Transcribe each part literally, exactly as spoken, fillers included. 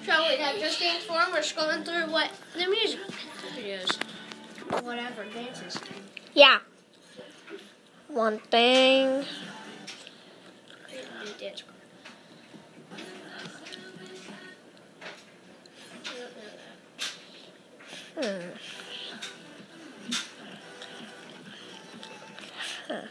So wait, that just dance form. We're scrolling through what the music videos, whatever dances. Yeah. One thing. Dance. Hmm. Huh.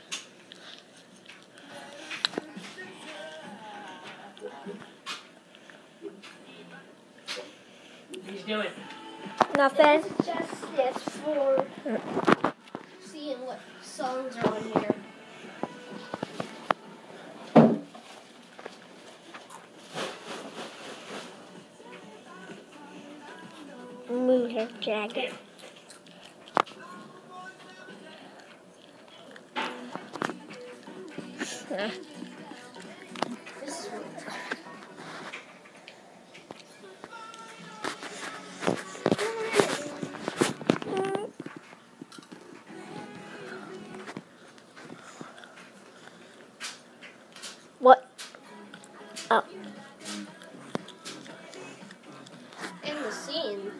He's doing. Nothing. This is just this for seeing what songs are on here. Move her jacket. Huh. This is what What? Oh. in the scene.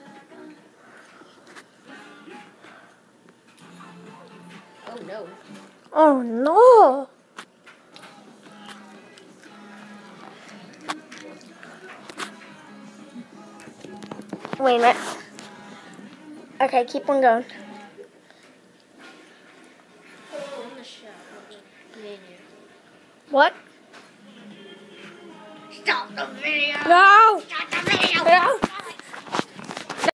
Oh no. Oh no. Wait a minute. Okay, keep on going. On the show. Menu. What? Stop the video! No! Stop the video! No!